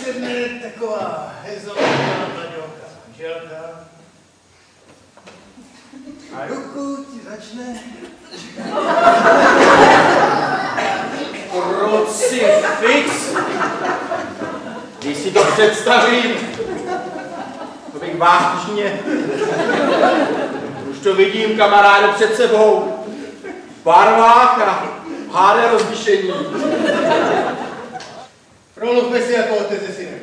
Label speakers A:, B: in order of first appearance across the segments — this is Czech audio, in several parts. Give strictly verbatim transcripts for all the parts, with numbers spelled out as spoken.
A: sedne taková hezová mladňovka manželka a ruku ti začne
B: Krucifix. Když si to představím, to bych vážně. Už to vidím, kamaráde, před sebou. V barvách a hádé rozlišení.
A: Promluvme si jako otec se synem.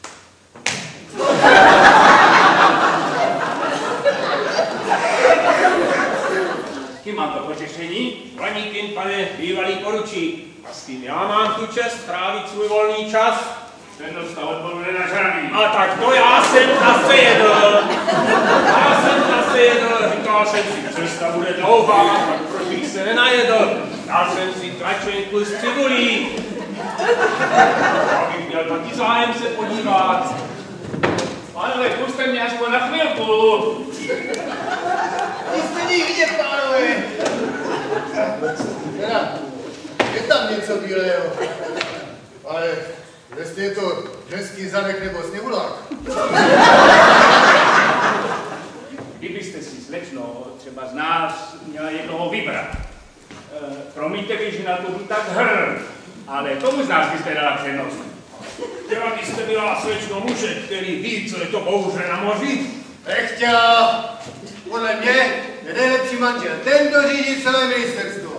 C: Kým mám to potěšení? Planíkin, pane bývalý poručík. A s tím já mám tu čest trávit svůj volný čas. Ten dostal odboru nenažraný. A tak to já jsem zase jedl. Já jsem zase jedl. Říkal jsem si, cesta bude dlouhá, tak proč bych se nenajedl. Dal jsem si tračenku z cibulí. Abych měl taky zájem se podívat. Pánové, puste mě aspoň na chvilku.
A: Nic není vidět, pánové. Teda, je tam něco bílého. Ale jestli je to ženský zadek nebo sněhulák.
C: Kdybyste si, slečno, třeba z nás měla jednoho vybrat. E, promiňte mi, že na to jdu tak hrn, ale komu z nás byste dala přednost? Chtěla byste byla slečno muže, který ví, co je to bouře na moři?
A: Nechtěla. Podle mě je nejlepší manžel ten, kdo řídí celé ministerstvo.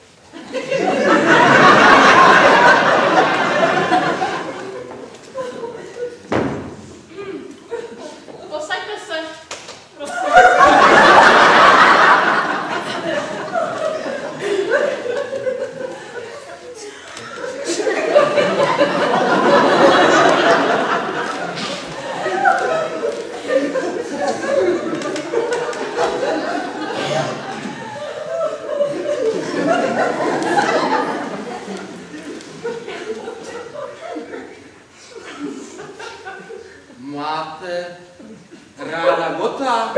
D: Posaďte se, prosím.
B: Máte ráda gota?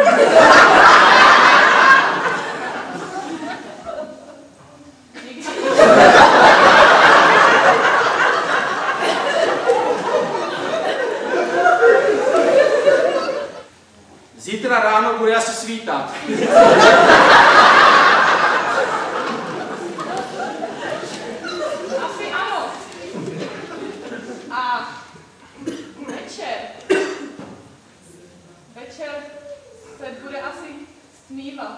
B: Zítra ráno bude asi svítat.
D: Asi ano. A večer. Večer se bude asi stmívat.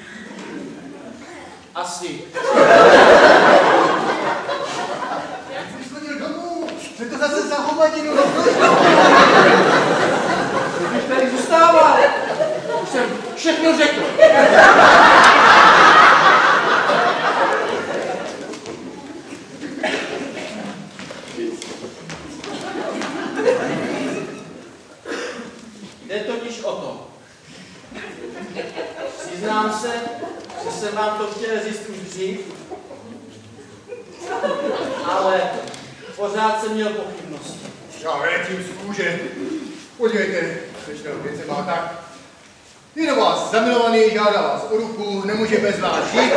B: Asi.
A: Jak jsi chodil domů? Že to zase za hovadinu
B: Kdybych tady zůstával, už jsem všechno řekl. Jde totiž o to. Přiznám se, že jsem vám to chtěl říct už dřív, ale pořád jsem měl pochybnosti.
A: Já větím z kůže. Podívejte, slyšel, věc se má tak. Je do vás zamilovaný, žádá vás o ruku, nemůže bez vás žít.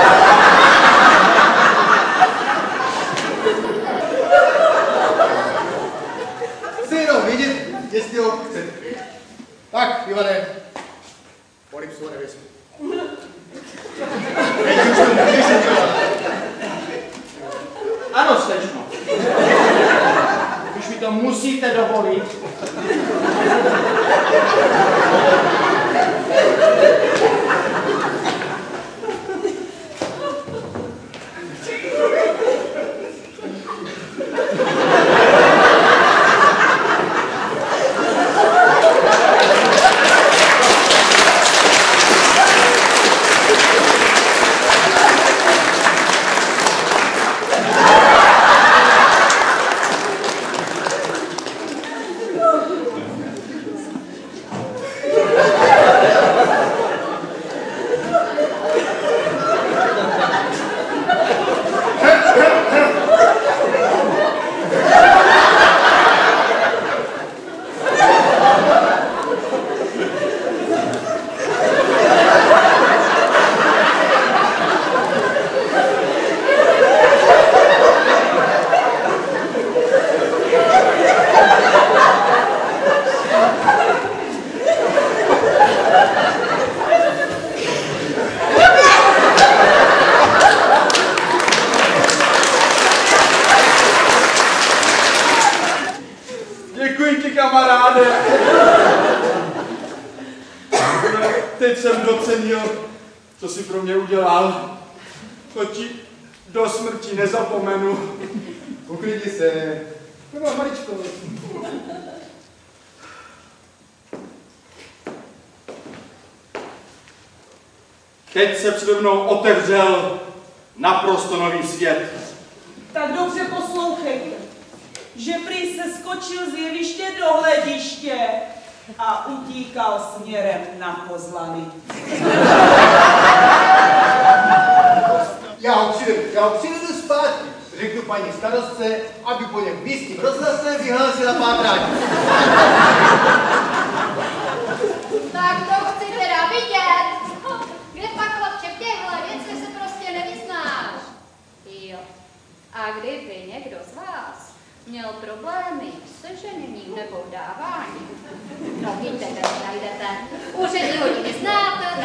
A: Chci jenom vědět, jestli ho chcete. Tak, Ivane, polipsu nevěsí. Teď už to můžeš udělat.
B: Ano, slečno. Když mi to musíte dovolit. Díky, kamaráde. No, teď jsem docenil, co jsi pro mě udělal. To ti do smrti nezapomenu.
A: Uklidni se. To má maličko.
B: Teď se přede mnou otevřel naprosto nový svět.
E: Tak dobře poslouchejte, že prý se skočil z jeviště do hlediště a utíkal směrem na Kozlany.
A: Já ho přivedu, já ho přivedu zpátky. Řeknu paní starostce, aby po něm v místním rozhlase vyhlásila pátrání.
F: Tak to chci teda vidět. Kde pak, chlapče, v těchhle věcech se prostě nevyznáš? Jo. A kdyby někdo z vás měl problémy se ženěním nebo dáváním, no víte, kde to najdete. Úřední hodiny znáte,